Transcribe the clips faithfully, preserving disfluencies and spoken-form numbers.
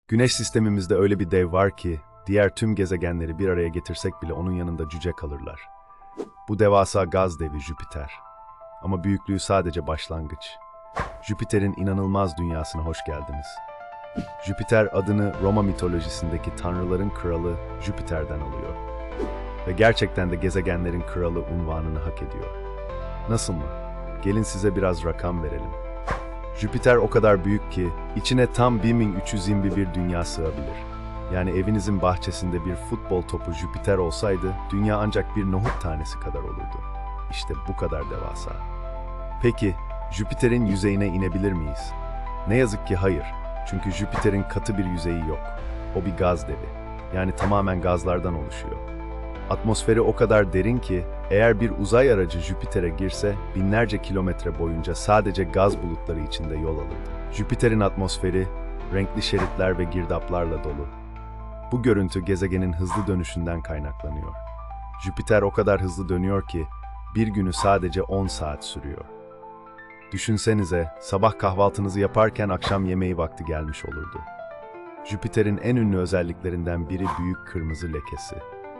Güneş sistemimizde öyle bir dev var ki, diğer tüm gezegenleri bir araya getirsek bile onun yanında cüce kalırlar. Bu devasa gaz devi Jüpiter. Ama büyüklüğü sadece başlangıç. Jüpiter'in inanılmaz dünyasına hoş geldiniz. Jüpiter adını Roma mitolojisindeki tanrıların kralı Jüpiter'den alıyor. Ve gerçekten de gezegenlerin kralı unvanını hak ediyor. Nasıl mı? Gelin size biraz rakam verelim. Jüpiter o kadar büyük ki içine tam bin üç yüz yirmi bir dünya sığabilir. Yani evinizin bahçesinde bir futbol topu Jüpiter olsaydı dünya ancak bir nohut tanesi kadar olurdu. İşte bu kadar devasa. Peki Jüpiter'in yüzeyine inebilir miyiz? Ne yazık ki hayır. Çünkü Jüpiter'in katı bir yüzeyi yok. O bir gaz devi. Yani tamamen gazlardan oluşuyor. Atmosferi o kadar derin ki eğer bir uzay aracı Jüpiter'e girse binlerce kilometre boyunca sadece gaz bulutları içinde yol alırdı. Jüpiter'in atmosferi renkli şeritler ve girdaplarla dolu. Bu görüntü gezegenin hızlı dönüşünden kaynaklanıyor. Jüpiter o kadar hızlı dönüyor ki bir günü sadece on saat sürüyor. Düşünsenize, sabah kahvaltınızı yaparken akşam yemeği vakti gelmiş olurdu. Jüpiter'in en ünlü özelliklerinden biri büyük kırmızı lekesi.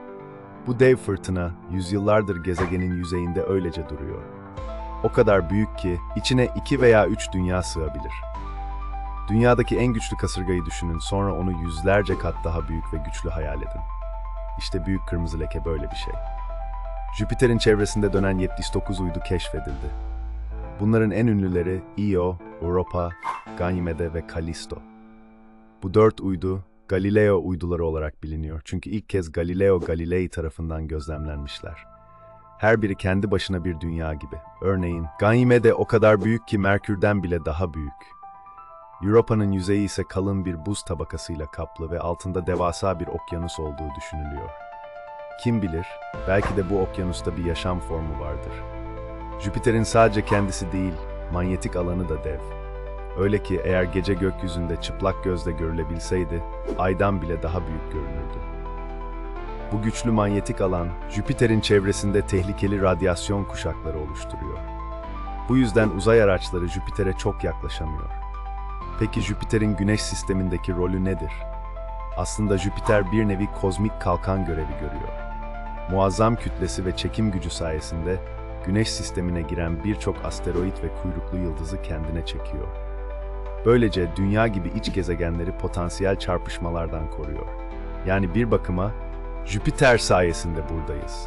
Bu dev fırtına yüzyıllardır gezegenin yüzeyinde öylece duruyor. O kadar büyük ki içine iki veya üç dünya sığabilir. Dünyadaki en güçlü kasırgayı düşünün, sonra onu yüzlerce kat daha büyük ve güçlü hayal edin. İşte büyük kırmızı leke böyle bir şey. Jüpiter'in çevresinde dönen yetmiş dokuz uydu keşfedildi. Bunların en ünlüleri Io, Europa, Ganymede ve Callisto. Bu dört uydu Galileo uyduları olarak biliniyor çünkü ilk kez Galileo Galilei tarafından gözlemlenmişler. Her biri kendi başına bir dünya gibi. Örneğin Ganymede o kadar büyük ki Merkür'den bile daha büyük. Europa'nın yüzeyi ise kalın bir buz tabakasıyla kaplı ve altında devasa bir okyanus olduğu düşünülüyor. Kim bilir, belki de bu okyanusta bir yaşam formu vardır. Jüpiter'in sadece kendisi değil, manyetik alanı da dev. Öyle ki eğer gece gökyüzünde çıplak gözle görülebilseydi, Ay'dan bile daha büyük görünürdü. Bu güçlü manyetik alan, Jüpiter'in çevresinde tehlikeli radyasyon kuşakları oluşturuyor. Bu yüzden uzay araçları Jüpiter'e çok yaklaşamıyor. Peki Jüpiter'in Güneş sistemindeki rolü nedir? Aslında Jüpiter bir nevi kozmik kalkan görevi görüyor. Muazzam kütlesi ve çekim gücü sayesinde Güneş sistemine giren birçok asteroid ve kuyruklu yıldızı kendine çekiyor. Böylece Dünya gibi iç gezegenleri potansiyel çarpışmalardan koruyor. Yani bir bakıma Jüpiter sayesinde buradayız.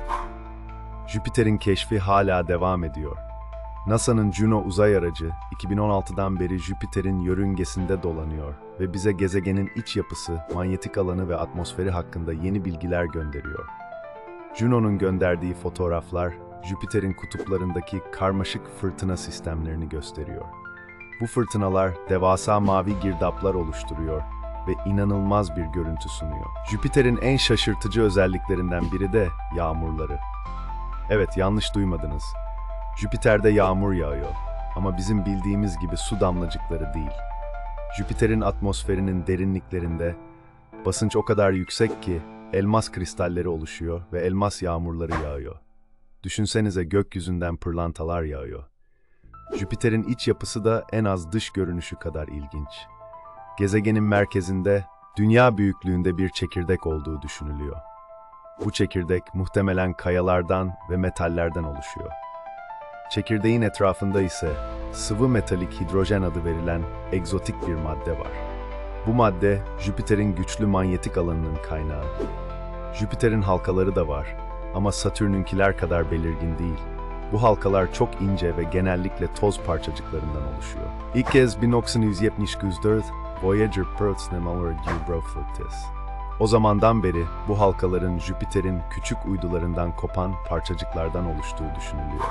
Jüpiter'in keşfi hala devam ediyor. NASA'nın Juno uzay aracı iki bin on altıdan beri Jüpiter'in yörüngesinde dolanıyor ve bize gezegenin iç yapısı, manyetik alanı ve atmosferi hakkında yeni bilgiler gönderiyor. Juno'nun gönderdiği fotoğraflar, Jüpiter'in kutuplarındaki karmaşık fırtına sistemlerini gösteriyor. Bu fırtınalar devasa mavi girdaplar oluşturuyor ve inanılmaz bir görüntü sunuyor. Jüpiter'in en şaşırtıcı özelliklerinden biri de yağmurları. Evet, yanlış duymadınız. Jüpiter'de yağmur yağıyor ama bizim bildiğimiz gibi su damlacıkları değil. Jüpiter'in atmosferinin derinliklerinde basınç o kadar yüksek ki elmas kristalleri oluşuyor ve elmas yağmurları yağıyor. Düşünsenize, gökyüzünden pırlantalar yağıyor. Jüpiter'in iç yapısı da en az dış görünüşü kadar ilginç. Gezegenin merkezinde dünya büyüklüğünde bir çekirdek olduğu düşünülüyor. Bu çekirdek muhtemelen kayalardan ve metallerden oluşuyor. Çekirdeğin etrafında ise sıvı metalik hidrojen adı verilen egzotik bir madde var. Bu madde Jüpiter'in güçlü manyetik alanının kaynağı. Jüpiter'in halkaları da var ama Satürn'ünkiler kadar belirgin değil. Bu halkalar çok ince ve genellikle toz parçacıklarından oluşuyor. İlk kez bin dokuz yüz yetmiş dokuzda Voyager Pörtsnemaları Geobrofluktes. O zamandan beri bu halkaların Jüpiter'in küçük uydularından kopan parçacıklardan oluştuğu düşünülüyor.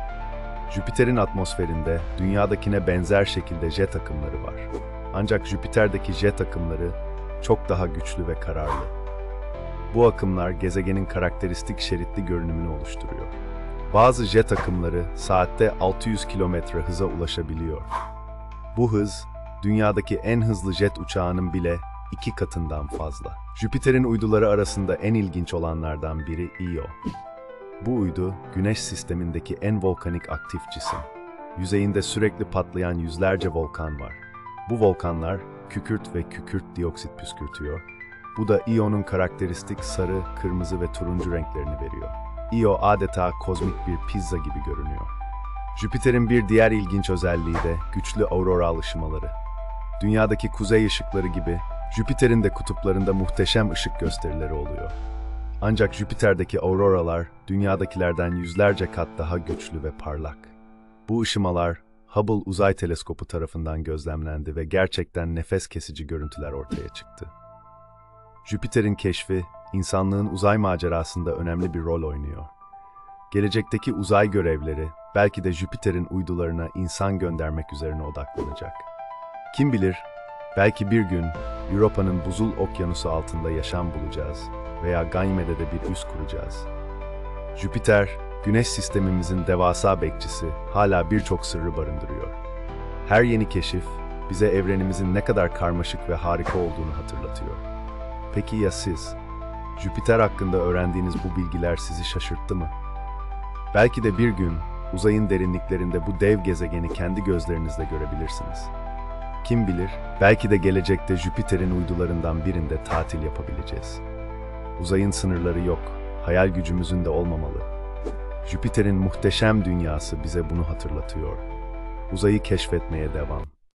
Jüpiter'in atmosferinde dünyadakine benzer şekilde jet akımları var. Ancak Jüpiter'deki jet akımları çok daha güçlü ve kararlı. Bu akımlar gezegenin karakteristik şeritli görünümünü oluşturuyor. Bazı jet akımları saatte altı yüz kilometre hıza ulaşabiliyor. Bu hız, dünyadaki en hızlı jet uçağının bile iki katından fazla. Jüpiter'in uyduları arasında en ilginç olanlardan biri Io. Bu uydu, Güneş sistemindeki en volkanik aktif cisim. Yüzeyinde sürekli patlayan yüzlerce volkan var. Bu volkanlar, kükürt ve kükürt dioksit püskürtüyor. Bu da Io'nun karakteristik sarı, kırmızı ve turuncu renklerini veriyor. Io adeta kozmik bir pizza gibi görünüyor. Jüpiter'in bir diğer ilginç özelliği de güçlü aurora alışmaları. Dünyadaki kuzey ışıkları gibi Jüpiter'in de kutuplarında muhteşem ışık gösterileri oluyor. Ancak Jüpiter'deki auroralar dünyadakilerden yüzlerce kat daha güçlü ve parlak. Bu ışımalar Hubble Uzay Teleskopu tarafından gözlemlendi ve gerçekten nefes kesici görüntüler ortaya çıktı. Jüpiter'in keşfi, insanlığın uzay macerasında önemli bir rol oynuyor. Gelecekteki uzay görevleri, belki de Jüpiter'in uydularına insan göndermek üzerine odaklanacak. Kim bilir, belki bir gün Europa'nın buzul okyanusu altında yaşam bulacağız veya Ganymede'de bir üs kuracağız. Jüpiter, Güneş sistemimizin devasa bekçisi, hala birçok sırrı barındırıyor. Her yeni keşif, bize evrenimizin ne kadar karmaşık ve harika olduğunu hatırlatıyor. Peki ya siz? Jüpiter hakkında öğrendiğiniz bu bilgiler sizi şaşırttı mı? Belki de bir gün uzayın derinliklerinde bu dev gezegeni kendi gözlerinizle görebilirsiniz. Kim bilir, belki de gelecekte Jüpiter'in uydularından birinde tatil yapabileceğiz. Uzayın sınırları yok, hayal gücümüzün de olmamalı. Jüpiter'in muhteşem dünyası bize bunu hatırlatıyor. Uzayı keşfetmeye devam.